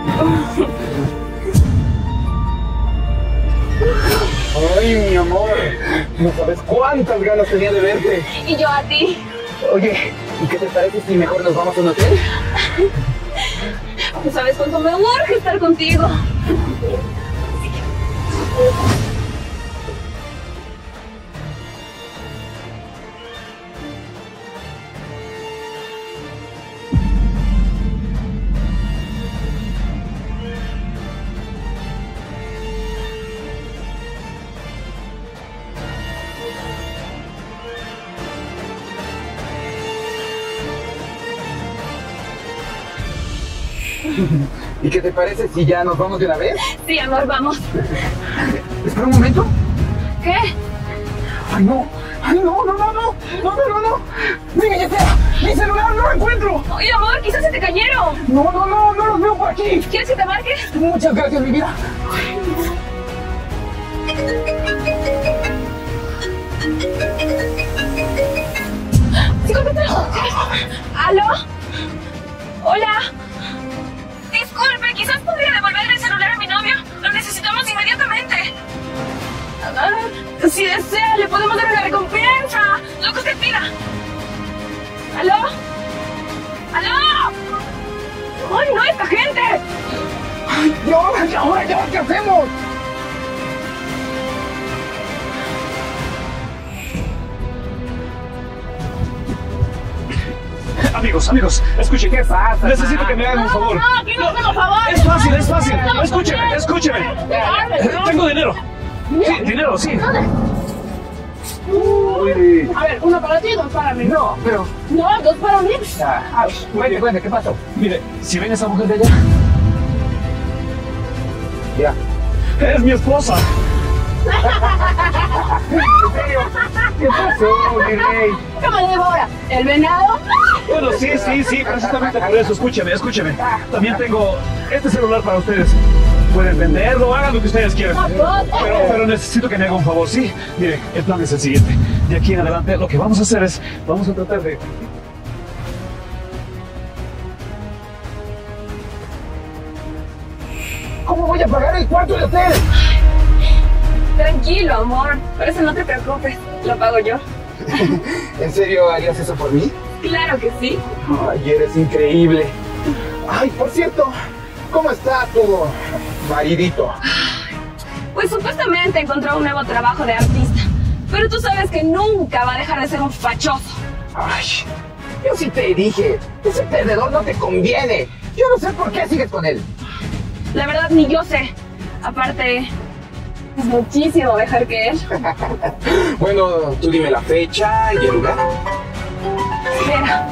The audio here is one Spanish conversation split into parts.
Ay, mi amor, no sabes cuántas ganas tenía de verte. Y yo a ti. Oye, ¿y qué te parece si mejor nos vamos a un hotel? No sabes cuánto me urge estar contigo. ¿Y qué te parece si ya nos vamos de una vez? Sí, amor, vamos. Espera un momento. ¿Qué? Ay, no. Ay, no, no, no, no. No, no, no, no. Mi billetera, mi celular, no lo encuentro. Oye, amor, quizás se te cayeron. No, no, no, no los veo por aquí. ¿Quieres que te marque? Muchas gracias, mi vida. Sí, contéstalo. ¿Aló? Hola. Disculpe, quizás podría devolverle el celular a mi novio. Lo necesitamos inmediatamente. Si desea, le podemos dar una recompensa. Lo que usted pida. ¿Aló? ¿Aló? ¡Ay, no, esta gente! Ay, ¿y ahora qué hacemos? Amigos, escuchen. ¿Qué pasa? Necesito que me hagan un favor. No, aquí no hacemos favor. Es fácil. Escúcheme. Tengo dinero. Sí, dinero, sí. Uy. A ver, uno para ti y dos para mí. No, pero... No, dos para mí. Cuente, ¿qué pasó? Mire, si ven esa mujer de allá, Ya. es mi esposa. ¿En serio? ¿Qué pasó, mi rey? ¿Qué me debo ahora? ¿El venado? Bueno, sí, precisamente por eso. Escúcheme. También tengo este celular para ustedes. Pueden venderlo, hagan lo que ustedes quieran. Pero necesito que me haga un favor, ¿sí? Mire, el plan es el siguiente. De aquí en adelante, lo que vamos a hacer es, vamos a tratar de... ¿Cómo voy a pagar el cuarto de hotel? Tranquilo, amor. Por eso no te preocupes. Lo pago yo. ¿En serio harías eso por mí? Claro que sí. Ay, eres increíble. Ay, por cierto, ¿cómo está tu maridito? Pues supuestamente encontró un nuevo trabajo de artista. Pero tú sabes que nunca va a dejar de ser un fachoso. Ay, yo sí te dije, ese perdedor no te conviene. Yo no sé por qué sigues con él. La verdad, ni yo sé. Aparte, es muchísimo mejor que él. Bueno, tú dime la fecha y el lugar. Mira.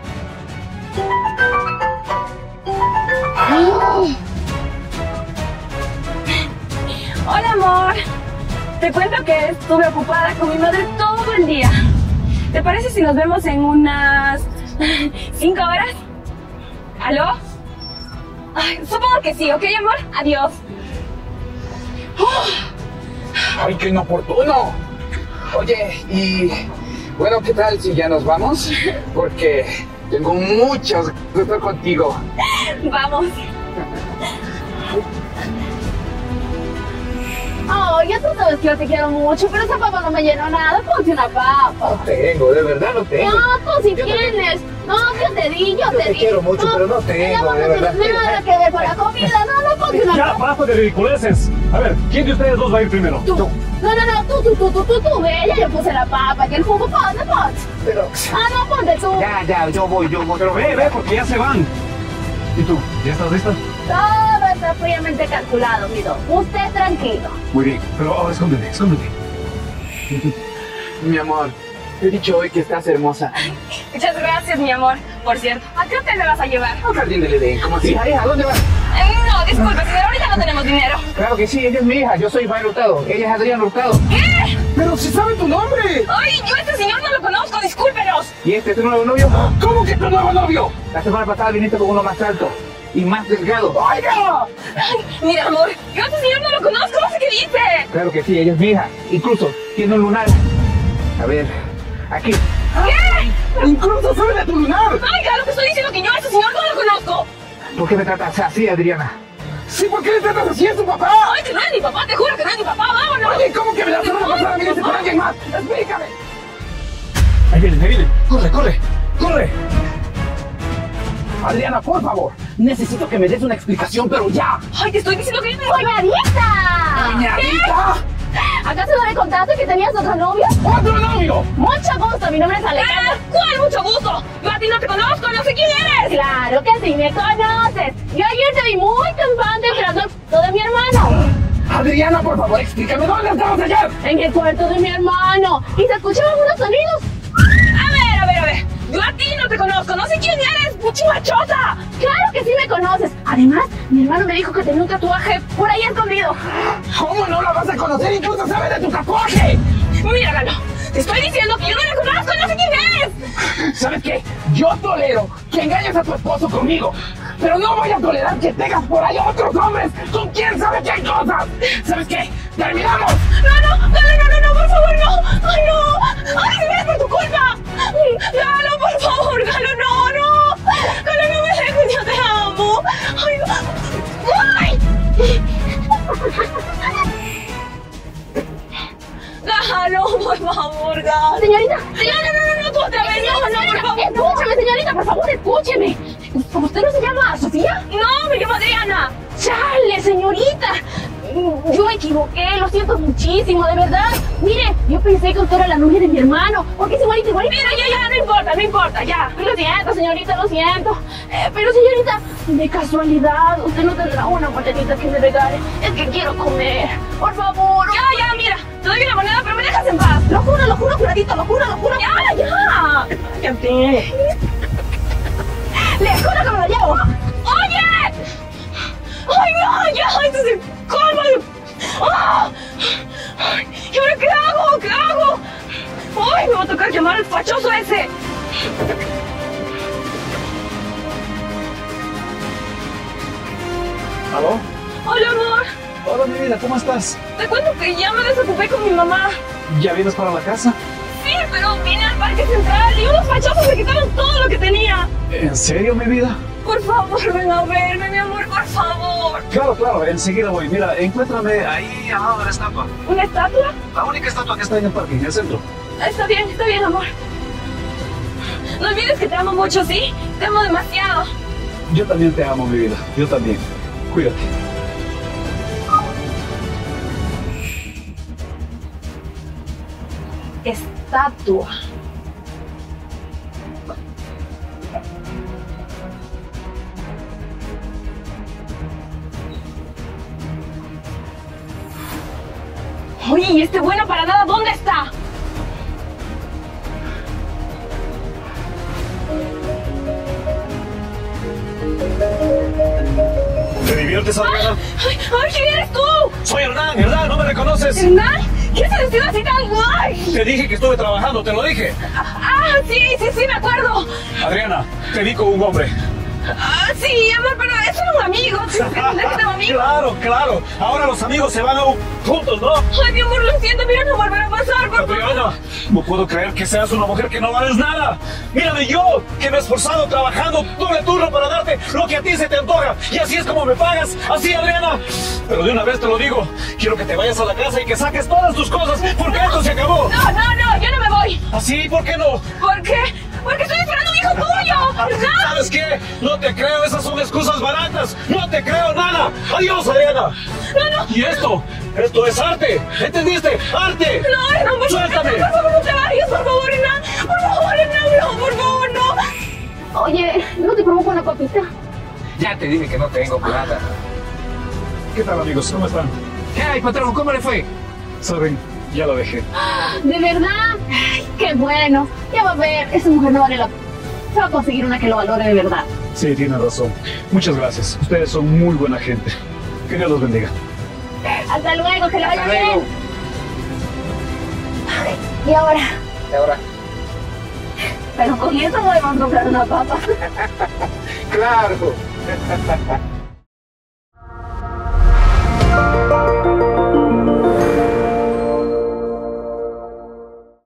Hola, amor. Te cuento que estuve ocupada con mi madre todo el día. ¿Te parece si nos vemos en unas 5 horas? ¿Aló? Ay, supongo que sí, ¿ok, amor? Adiós. Ay, qué inoportuno. Oye, y bueno, ¿qué tal si ya nos vamos? Porque tengo muchas ganas de estar contigo. Vamos. Oh, ya tú sabes que yo te quiero mucho, pero esa papa no me llenó nada. Ponte una papa. No tengo, de verdad no tengo. No, tú sí Yo tienes. No, yo te di. Yo te quiero mucho, pero no tengo, de verdad. No tiene nada que ver con la comida. No, ponte una Ya, papa. basta de ridiculeces. A ver, ¿quién de ustedes dos va a ir primero? Tú. Tú, ve, ya yo puse la papa, que el jugo, ponte. Pero... Ah, no, ponte tú. Ya, yo voy. Pero ve, porque ya se van. ¿Y tú? ¿Ya estás lista? Todo está fríamente calculado, mi don. Usted tranquilo. Muy bien, pero ahora escóndete. Mi amor, te he dicho hoy que estás hermosa. Muchas gracias, mi amor. Por cierto, ¿a qué hotel me vas a llevar? Al jardín del Edén, ¿cómo así? ¿A dónde vas? No, disculpe, señor, ahorita no tenemos dinero. Claro que sí, ella es mi hija, yo soy Ismael Hurtado, ella es Adrián Hurtado. ¿Qué? ¡Pero si sabe tu nombre! Ay, yo a este señor no lo conozco, discúlpenos. ¿Y este es tu nuevo novio? ¿Cómo que tu nuevo novio? La semana pasada viniste con uno más alto y más delgado. ¡Oiga! Ay, mira, amor, yo a este señor no lo conozco, no sé qué dice. Claro que sí, ella es mi hija, incluso tiene un lunar. A ver, aquí. ¿Qué? ¡Incluso sabe de tu lunar! Ay, claro que estoy diciendo que yo a este señor no lo conozco. ¿Por qué me tratas así, Adriana? Sí, ¿por qué le tratas así a su papá? Ay, que no es mi papá, te juro que no es mi papá, vámonos. Oye, ¿cómo que me la semana pasada viniste con alguien más? Explícame. Ahí viene. Corre. Adriana, por favor, necesito que me des una explicación, pero ya. Ay, te estoy diciendo que yo te ¡Doña Rita! ¡Doña Rita! ¿Acaso no le contaste que tenías otro novio? ¡Otro novio! Mucho gusto, mi nombre es Alejandra. ¿Cuál? Mucho gusto. Yo a ti no te conozco, no sé quién eres. Claro que sí me conoces. Yo ayer te vi muy campante esperando el cuarto de mi hermano. Adriana, por favor, explícame dónde estabas ayer. En el cuarto de mi hermano. Y se escuchaban unos sonidos. A ver. Yo a ti no te conozco, no sé quién eres, puchimachosa. Claro que sí me conoces. Además, mi hermano me dijo que tenía un tatuaje por ahí escondido. ¿Cómo no la vas a conocer? Incluso sabes de tu tatuaje. Mira, Galo, te estoy diciendo que yo no la conozco, no sé quién eres. ¿Sabes qué? Yo tolero que engañes a tu esposo conmigo, pero no voy a tolerar que tengas por ahí otros hombres con quién sabe qué cosas. ¿Sabes qué? ¡Terminamos! No, por favor, no. Ay, no. Ay, si es por tu culpa. Galo, por favor, Galo, no. Galo, no me dejes, yo te amo. Ay, no. Ay. Galo, por favor, Galo. Señorita. No, tú otra vez, no, por favor. Escúcheme, señorita, por favor, escúcheme. ¿Usted no se llama Sofía? No, me llamo Adriana. ¡Chale, señorita! Yo me equivoqué, lo siento muchísimo, de verdad. Mire, yo pensé que usted era la novia de mi hermano. Porque es igualita. Mira, ya, no importa, ya. Lo siento, señorita, lo siento. Pero, señorita, de casualidad, usted no tendrá una monedita que me regale. Es que quiero comer. Por favor. Ya, mira. Te doy una moneda, pero me dejas en paz. Lo juro, juradito, lo juro. Ya. Cállate. Le juro que me lo llevo. ¡Oye! ¡Ay, no! ¡Ya! ¡Esto es el colmo de... ¡Ah! Ay, ¿y ahora qué hago? ¡Ay, me va a tocar llamar al fachoso ese! ¿Aló? Hola, amor. Hola, mi vida, ¿cómo estás? Te cuento que ya me desocupé con mi mamá. ¿Ya vienes para la casa? Sí, pero vine al parque central y unos fachosos me quitaron todo lo que tenía. ¿En serio, mi vida? Por favor, ven a verme, mi amor, por favor. Claro, enseguida voy. Mira, encuéntrame ahí al lado de la estatua. ¿Una estatua? La única estatua que está en el parque, en el centro. Está bien, amor. No olvides que te amo mucho, ¿sí? Te amo demasiado. Yo también te amo, mi vida. Yo también. Cuídate. Estatua. Oye, ¿y este bueno para nada dónde está? ¿Te diviertes, Adriana? ¡Ay, quién eres tú! Soy Hernán, ¿no me reconoces? ¿Hernán? ¿Qué se vestido así tan guay? Te dije que estuve trabajando, te lo dije. Sí, me acuerdo. Adriana, te vi con un hombre. Sí, amor, pero es solo un amigo. ¿Tengo amigo? Claro. Ahora los amigos se van juntos, ¿no? Ay, mi amor, lo siento, mira, no volverá a pasar, por favor. Adriana, no puedo creer que seas una mujer que no vales nada. Mírame yo, que me he esforzado trabajando doble turno para darte lo que a ti se te antoja. Y así es como me pagas. Así, Adriana. Pero de una vez te lo digo, quiero que te vayas a la casa y que saques todas tus cosas, porque esto se acabó. No, yo no me voy. ¿Así? ¿Por qué no? ¿Por qué? Porque estoy esperando un hijo tuyo. ¿Sabes qué? No te creo, esas son excusas baratas. No te creo nada. Adiós, Adriana. No. Y esto es arte. ¿Entendiste? ¡Arte! No, por ¡Suéltame! Por favor, no te vayas, por favor, Hernán. Por favor, no. Oye, ¿no te provoco una copita? Ya te dije que no tengo plata. ¿Qué tal, amigos? ¿Cómo están? ¿Qué hay, patrón? ¿Cómo le fue? Saben, ya lo dejé. ¿De verdad? Ay, qué bueno. Ya va a ver, esa mujer no vale la pena. Se va a conseguir una que lo valore de verdad. Sí, tiene razón. Muchas gracias. Ustedes son muy buena gente. Que Dios los bendiga. Hasta luego, que le vaya Hasta luego. bien. Y ahora, ¿Y ahora? pero con eso podemos comprar una papa. Claro.